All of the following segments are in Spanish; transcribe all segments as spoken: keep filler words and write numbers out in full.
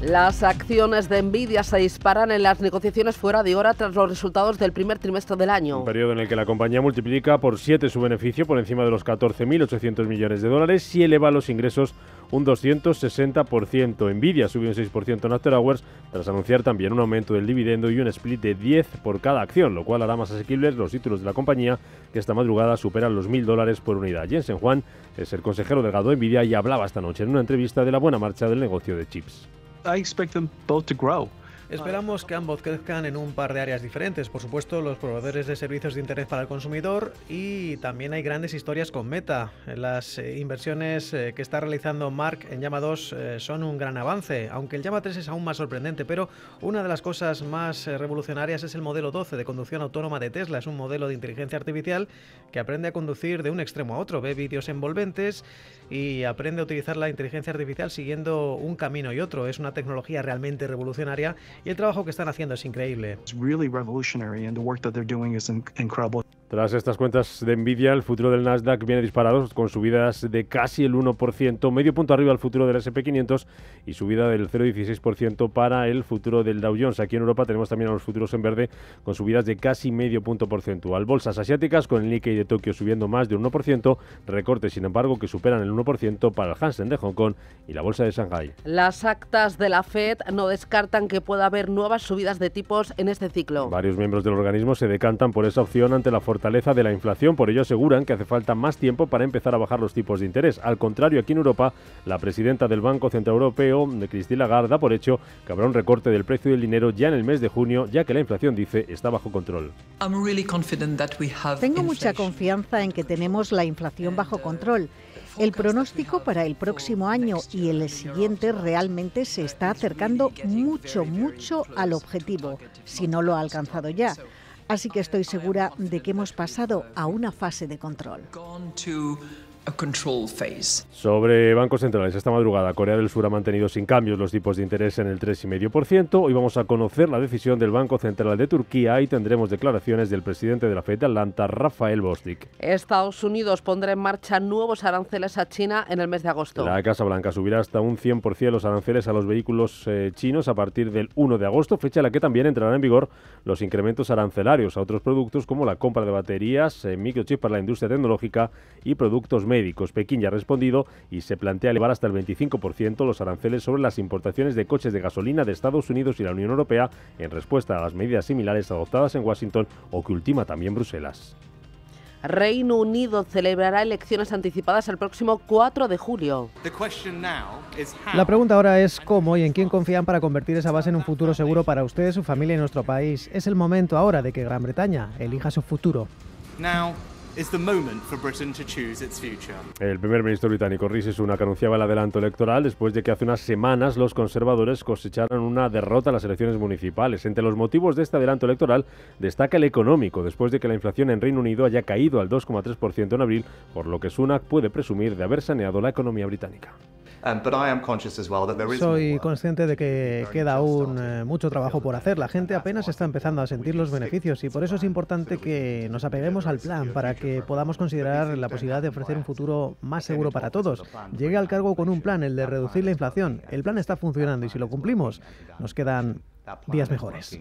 Las acciones de Nvidia se disparan en las negociaciones fuera de hora tras los resultados del primer trimestre del año. Un periodo en el que la compañía multiplica por siete su beneficio por encima de los catorce mil ochocientos millones de dólares y eleva los ingresos un doscientos sesenta por ciento. Nvidia subió un seis por ciento en After Hours tras anunciar también un aumento del dividendo y un split de diez por cada acción, lo cual hará más asequibles los títulos de la compañía, que esta madrugada superan los mil dólares por unidad. Jensen Huang es el consejero delegado de Nvidia y hablaba esta noche en una entrevista de la buena marcha del negocio de chips. I expect them both to grow. Esperamos que ambos crezcan en un par de áreas diferentes. Por supuesto, los proveedores de servicios de interés para el consumidor, y también hay grandes historias con Meta. Las eh, inversiones eh, que está realizando Mark en Llama dos eh, son un gran avance, aunque el Llama tres es aún más sorprendente. Pero una de las cosas más eh, revolucionarias es el modelo doce de conducción autónoma de Tesla. Es un modelo de inteligencia artificial que aprende a conducir de un extremo a otro, ve vídeos envolventes y aprende a utilizar la inteligencia artificial siguiendo un camino y otro. Es una tecnología realmente revolucionaria y el trabajo que están haciendo es increíble. It's really revolutionary and the work that they're doing is incredible. Tras estas cuentas de Nvidia, el futuro del Nasdaq viene disparado con subidas de casi el uno por ciento, medio punto arriba el futuro del ese and pe quinientos y subida del cero coma dieciséis por ciento para el futuro del Dow Jones. Aquí en Europa tenemos también a los futuros en verde con subidas de casi medio punto porcentual. Bolsas asiáticas con el Nikkei de Tokio subiendo más de un uno por ciento, recortes sin embargo que superan el uno por ciento para el Hansen de Hong Kong y la bolsa de Shanghái. Las actas de la Fed no descartan que pueda haber nuevas subidas de tipos en este ciclo. Varios miembros del organismo se decantan por esa opción ante la fortaleza de la inflación, por ello aseguran que hace falta más tiempo para empezar a bajar los tipos de interés. Al contrario, aquí en Europa, la presidenta del Banco Central Europeo, Christine Lagarde, da por hecho que habrá un recorte del precio del dinero ya en el mes de junio, ya que la inflación, dice, está bajo control. Tengo mucha confianza en que tenemos la inflación bajo control. El pronóstico para el próximo año y el siguiente realmente se está acercando mucho, mucho al objetivo, si no lo ha alcanzado ya. Así que estoy segura de que hemos pasado a una fase de control. Sobre bancos centrales, esta madrugada Corea del Sur ha mantenido sin cambios los tipos de interés en el tres coma cinco por ciento. Hoy vamos a conocer la decisión del Banco Central de Turquía y tendremos declaraciones del presidente de la Fed de Atlanta, Rafael Bostic. Estados Unidos pondrá en marcha nuevos aranceles a China en el mes de agosto. La Casa Blanca subirá hasta un cien por ciento los aranceles a los vehículos eh, chinos a partir del uno de agosto, fecha en la que también entrarán en vigor los incrementos arancelarios a otros productos como la compra de baterías, eh, microchips para la industria tecnológica y productos médicos. Pekín ya ha respondido y se plantea elevar hasta el veinticinco por ciento los aranceles sobre las importaciones de coches de gasolina de Estados Unidos y la Unión Europea en respuesta a las medidas similares adoptadas en Washington o que ultima también Bruselas. Reino Unido celebrará elecciones anticipadas el próximo cuatro de julio. La pregunta ahora es cómo y en quién confían para convertir esa base en un futuro seguro para ustedes, su familia y nuestro país. Es el momento ahora de que Gran Bretaña elija su futuro. Now. Is the moment for Britain to choose its future. El primer ministro británico Rishi Sunak anunciaba el adelanto electoral después de que hace unas semanas los conservadores cosecharan una derrota en las elecciones municipales. Entre los motivos de este adelanto electoral destaca el económico, después de que la inflación en Reino Unido haya caído al dos coma tres por ciento en abril, por lo que Sunak puede presumir de haber saneado la economía británica. Soy consciente de que queda aún eh, mucho trabajo por hacer. La gente apenas está empezando a sentir los beneficios y por eso es importante que nos apeguemos al plan para que podamos considerar la posibilidad de ofrecer un futuro más seguro para todos. Llegué al cargo con un plan, el de reducir la inflación. El plan está funcionando y si lo cumplimos, nos quedan días mejores.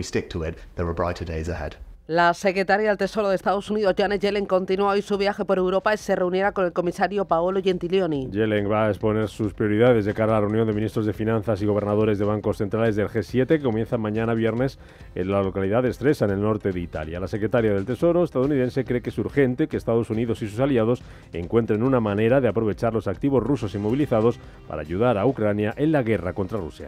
La secretaria del Tesoro de Estados Unidos, Janet Yellen, continúa hoy su viaje por Europa y se reunirá con el comisario Paolo Gentiloni. Yellen va a exponer sus prioridades de cara a la reunión de ministros de Finanzas y gobernadores de bancos centrales del G siete que comienza mañana viernes en la localidad de Stresa, en el norte de Italia. La secretaria del Tesoro estadounidense cree que es urgente que Estados Unidos y sus aliados encuentren una manera de aprovechar los activos rusos inmovilizados para ayudar a Ucrania en la guerra contra Rusia.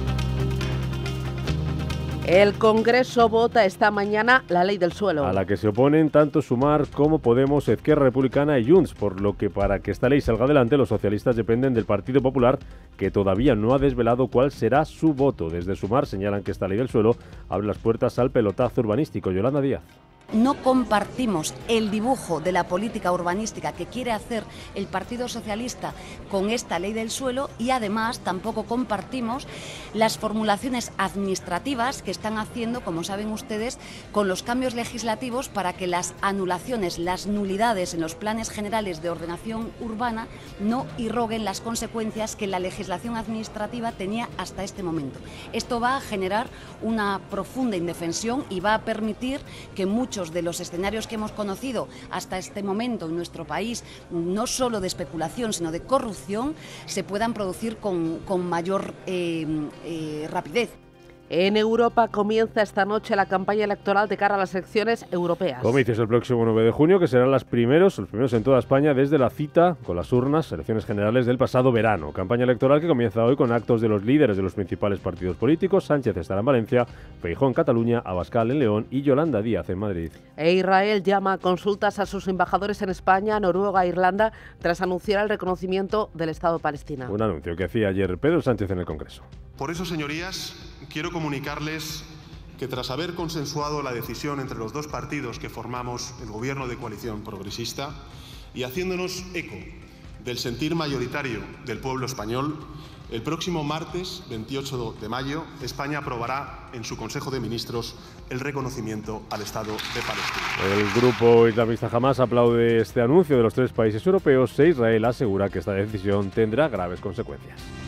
El Congreso vota esta mañana la ley del suelo, a la que se oponen tanto Sumar como Podemos, Esquerra Republicana y Junts, por lo que para que esta ley salga adelante los socialistas dependen del Partido Popular, que todavía no ha desvelado cuál será su voto. Desde Sumar señalan que esta ley del suelo abre las puertas al pelotazo urbanístico. Yolanda Díaz. No compartimos el dibujo de la política urbanística que quiere hacer el Partido Socialista con esta ley del suelo y además tampoco compartimos las formulaciones administrativas que están haciendo, como saben ustedes, con los cambios legislativos para que las anulaciones, las nulidades en los planes generales de ordenación urbana no irroguen las consecuencias que la legislación administrativa tenía hasta este momento. Esto va a generar una profunda indefensión y va a permitir que muchos de los escenarios que hemos conocido hasta este momento en nuestro país, no solo de especulación, sino de corrupción, se puedan producir con, con mayor eh, eh, rapidez. En Europa comienza esta noche la campaña electoral de cara a las elecciones europeas. Comicios el próximo nueve de junio, que serán las primeros, los primeros en toda España desde la cita con las urnas, elecciones generales del pasado verano. Campaña electoral que comienza hoy con actos de los líderes de los principales partidos políticos. Sánchez estará en Valencia, Feijóo en Cataluña, Abascal en León y Yolanda Díaz en Madrid. E Israel llama a consultas a sus embajadores en España, Noruega e Irlanda tras anunciar el reconocimiento del Estado palestino. Un anuncio que hacía ayer Pedro Sánchez en el Congreso. Por eso, señorías, quiero comunicarles que tras haber consensuado la decisión entre los dos partidos que formamos el Gobierno de coalición progresista y haciéndonos eco del sentir mayoritario del pueblo español, el próximo martes veintiocho de mayo España aprobará en su Consejo de Ministros el reconocimiento al Estado de Palestina. El grupo islamista Hamás aplaude este anuncio de los tres países europeos e Israel asegura que esta decisión tendrá graves consecuencias.